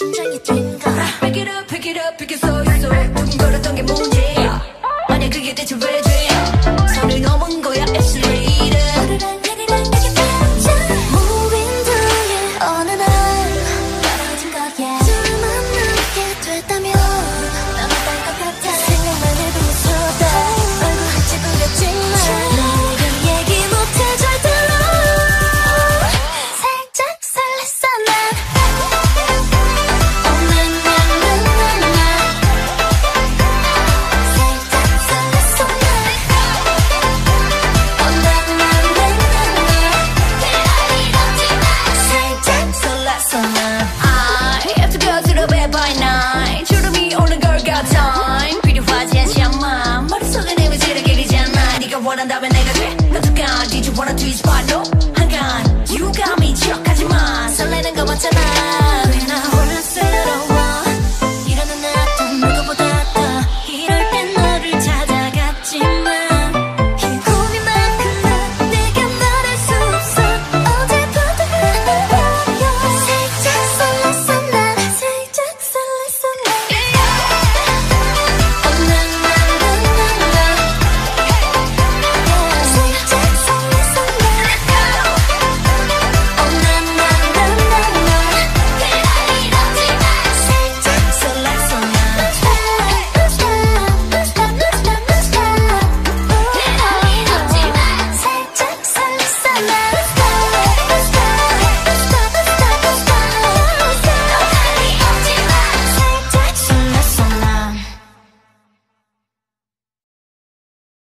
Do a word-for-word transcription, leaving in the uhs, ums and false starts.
심장이 뛴 거야. Pick it up, pick it up, pick it so 있어. 두근거렸던 게 문제야. 만약 그게 대체 왜 죄야? 선을 넘은 거야, it's later. 오르락 내리락 내게 닿자. Moving through it 어느 날 떨어진 거야. 둘 만나게 됐다면 난 어떨 것 같아. 생각만 해도 무서워. 얼굴 찌푸렸지만 내게 얘기 못해 절대로. 살짝 설렜어 난. 원한다면 내가 돼. 어떡하? Did you wanna twist spot?